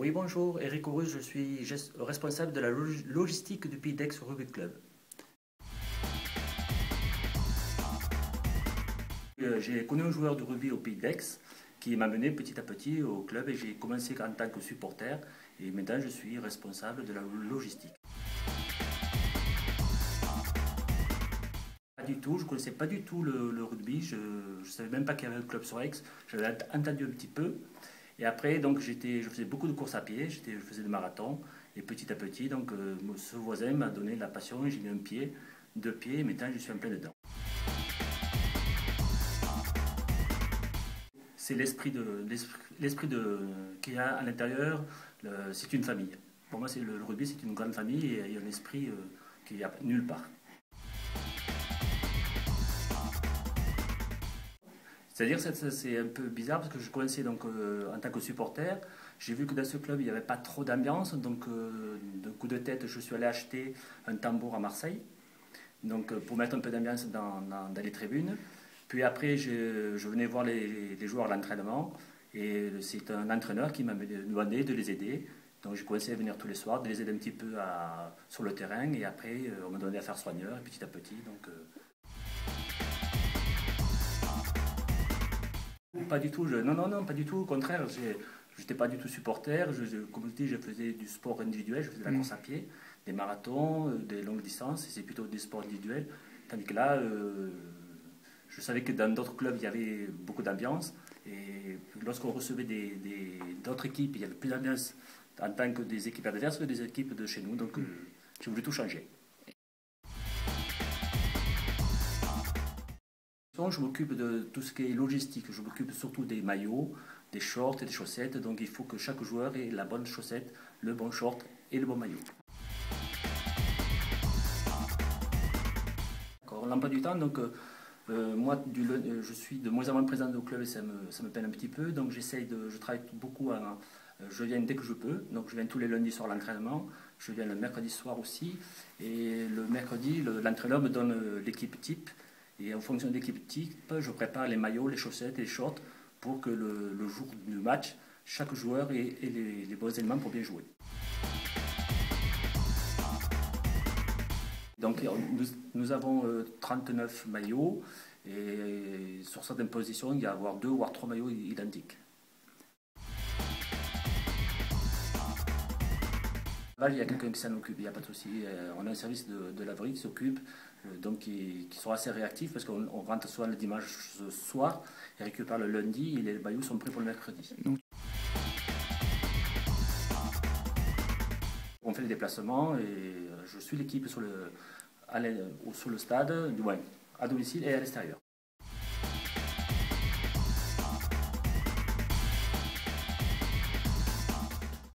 Oui, bonjour, Eric Horus, je suis responsable de la logistique du Pays d'Aix Rugby Club. J'ai connu un joueur de rugby au Pays d'Aix qui m'a mené petit à petit au club et j'ai commencé en tant que supporter et maintenant je suis responsable de la logistique. Pas du tout, je ne connaissais pas du tout le rugby, je ne savais même pas qu'il y avait un club sur Aix, j'avais entendu un petit peu. Et après, donc, je faisais beaucoup de courses à pied, je faisais des marathons. Et petit à petit, donc, ce voisin m'a donné la passion et j'ai mis un pied, deux pieds, et maintenant je suis en plein dedans. C'est qu'il y a à l'intérieur, c'est une famille. Pour moi, le rugby, c'est une grande famille et il y a un esprit qu'il n'y a nulle part. C'est-à-dire que c'est un peu bizarre parce que je connaissais donc en tant que supporter, j'ai vu que dans ce club il n'y avait pas trop d'ambiance, donc d'un coup de tête je suis allé acheter un tambour à Marseille, donc pour mettre un peu d'ambiance dans les tribunes. Puis après je venais voir les joueurs à l'entraînement et c'est un entraîneur qui m'a demandé de les aider. Donc j'ai commencé à venir tous les soirs, de les aider un petit peu sur le terrain et après on m'a donné à faire soigneur et petit à petit donc. Pas du tout, non, pas du tout, au contraire, je n'étais pas du tout supporter, comme je dis, je faisais du sport individuel, je faisais de la course à pied, des marathons, des longues distances, et c'est plutôt des sports individuels, tandis que là, je savais que dans d'autres clubs, il y avait beaucoup d'ambiance, et lorsqu'on recevait d'autres équipes, il y avait plus d'ambiance en tant que des équipes adverses que des équipes de chez nous, donc j'ai voulu tout changer. Je m'occupe de tout ce qui est logistique, je m'occupe surtout des maillots, des shorts et des chaussettes, donc il faut que chaque joueur ait la bonne chaussette, le bon short et le bon maillot. L'emploi du temps, donc moi je suis de moins en moins présent au club et ça me peine un petit peu, donc je travaille beaucoup, je viens dès que je peux, donc je viens tous les lundis soirs à l'entraînement, je viens le mercredi soir aussi, et le mercredi l'entraîneur me donne l'équipe type. Et en fonction de l'équipe type, je prépare les maillots, les chaussettes et les shorts pour que le jour du match, chaque joueur ait les bons éléments pour bien jouer. Donc nous avons 39 maillots et sur certaines positions, il y a avoir 2 voire 3 maillots identiques. Il y a quelqu'un qui s'en occupe, il n'y a pas de souci. On a un service de laverie qui s'occupe, donc qui sont assez réactifs parce qu'on rentre soit le dimanche soir et récupère le lundi et les maillots sont prêts pour le mercredi. On fait les déplacements et je suis l'équipe sur le stade, à domicile et à l'extérieur.